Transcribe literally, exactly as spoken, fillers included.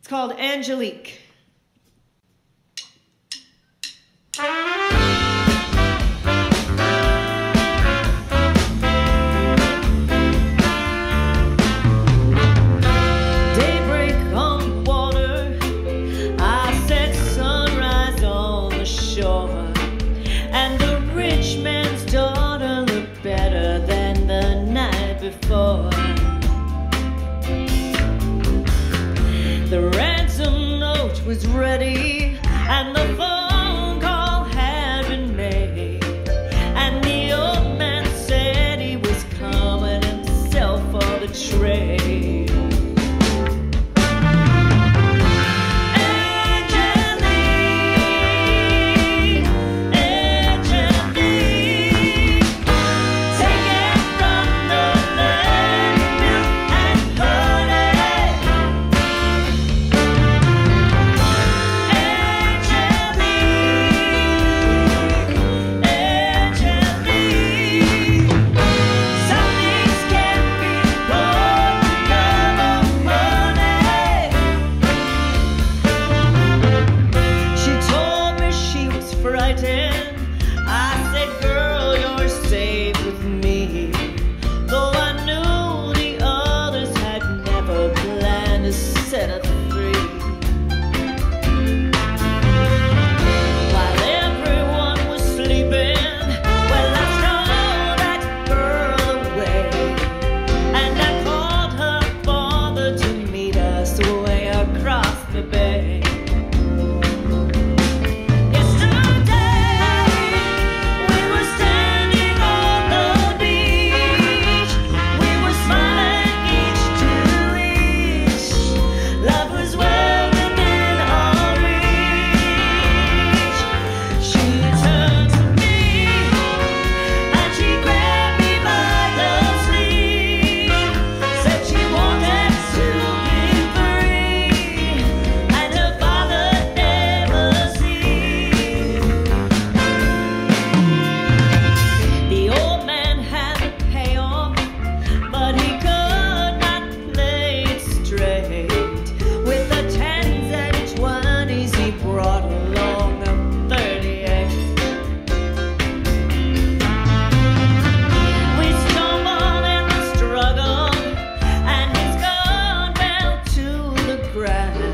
It's called Angelique. Before the ransom note was ready and the phone call had been made, and the old man said he was coming himself for the trade. I said, girl, you're safe with me, though I knew the others had never planned to set her free. While everyone was sleeping, well, I stole that girl away, and I called her father to meet us way across the bay. Right.